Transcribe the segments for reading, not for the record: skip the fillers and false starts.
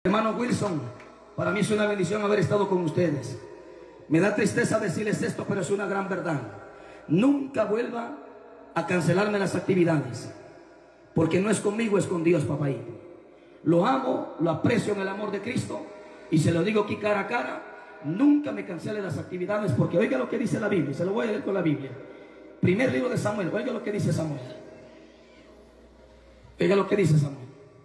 Hermano Wilson, para mí es una bendición haber estado con ustedes. Me da tristeza decirles esto, pero es una gran verdad. Nunca vuelva a cancelarme las actividades, porque no es conmigo, es con Dios, papaito. Lo amo, lo aprecio en el amor de Cristo, y se lo digo aquí cara a cara. Nunca me cancele las actividades, porque oiga lo que dice la Biblia. Se lo voy a leer con la Biblia. Primer libro de Samuel. Oiga lo que dice Samuel. Oiga lo que dice Samuel.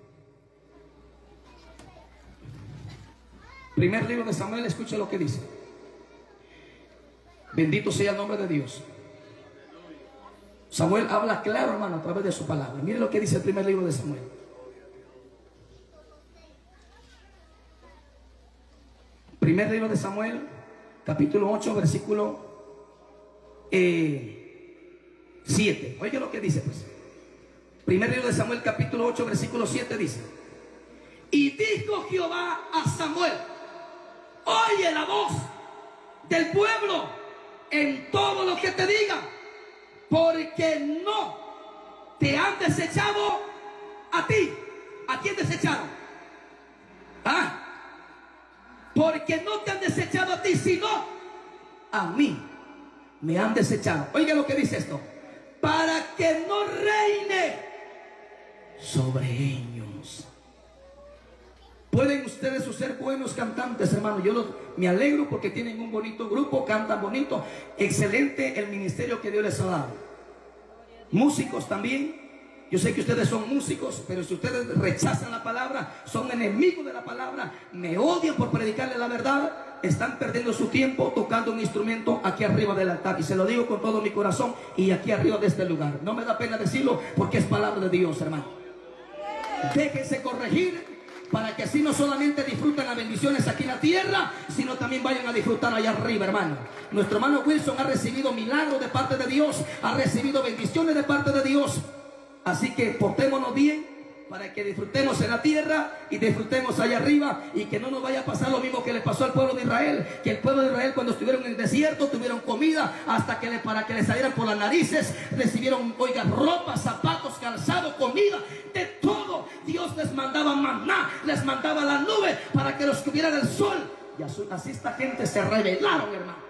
Primer libro de Samuel, escuche lo que dice. Bendito sea el nombre de Dios. Samuel habla claro, hermano, a través de su palabra. Mire lo que dice el primer libro de Samuel. Primer libro de Samuel, capítulo 8, versículo 7. Oiga lo que dice, pues. Primer libro de Samuel, capítulo 8, versículo 7 dice: y dijo Jehová a Samuel: oye la voz del pueblo en todo lo que te diga, porque no te han desechado a ti. ¿A quién desecharon? ¿Ah? Porque no te han desechado a ti, sino a mí me han desechado. Oiga lo que dice esto: para que no reine sobre ellos. Pueden ustedes ser buenos cantantes, hermano. Yo me alegro porque tienen un bonito grupo, cantan bonito. Excelente el ministerio que Dios les ha dado. Músicos también. Yo sé que ustedes son músicos, pero si ustedes rechazan la palabra, son enemigos de la palabra, me odian por predicarles la verdad, están perdiendo su tiempo tocando un instrumento aquí arriba del altar. Y se lo digo con todo mi corazón y aquí arriba de este lugar. No me da pena decirlo porque es palabra de Dios, hermano. Déjense corregir, para que así no solamente disfruten las bendiciones aquí en la tierra, sino también vayan a disfrutar allá arriba, hermano. Nuestro hermano Wilson ha recibido milagros de parte de Dios, ha recibido bendiciones de parte de Dios. Así que portémonos bien para que disfrutemos en la tierra y disfrutemos allá arriba, y que no nos vaya a pasar lo mismo que le pasó al pueblo de Israel. Que el pueblo de Israel, cuando estuvieron en el desierto, tuvieron comida hasta que para que les salieran por las narices, recibieron, oiga, ropa, zapatos, calzado, comida, de todo. Dios les mandaba maná, les mandaba la nube para que los cubriera del sol. Y así esta gente se rebelaron, hermano.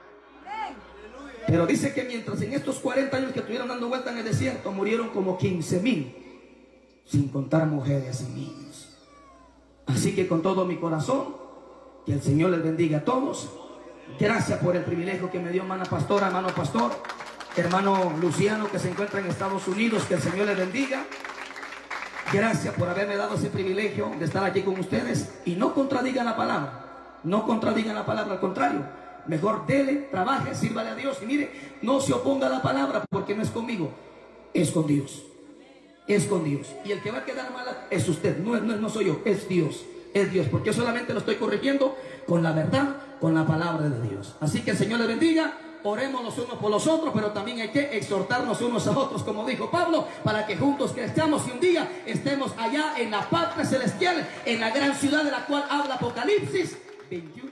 Pero dice que mientras en estos 40 años que estuvieron dando vuelta en el desierto, murieron como 15,000, sin contar mujeres y niños. Así que con todo mi corazón, que el Señor les bendiga a todos. Gracias por el privilegio que me dio hermana pastora, hermano pastor, hermano Luciano, que se encuentra en Estados Unidos. Que el Señor les bendiga. Gracias por haberme dado ese privilegio de estar aquí con ustedes. Y no contradigan la palabra, no contradigan la palabra, al contrario. Mejor dele, trabaje, sírvale a Dios. Y mire, no se oponga a la palabra, porque no es conmigo, es con Dios. Es con Dios. Y el que va a quedar mal es usted, no soy yo, es Dios. Es Dios, porque solamente lo estoy corrigiendo con la verdad, con la palabra de Dios. Así que el Señor le bendiga. Oremos los unos por los otros, pero también hay que exhortarnos unos a otros, como dijo Pablo, para que juntos crezcamos y un día estemos allá en la patria celestial, en la gran ciudad de la cual habla Apocalipsis 21.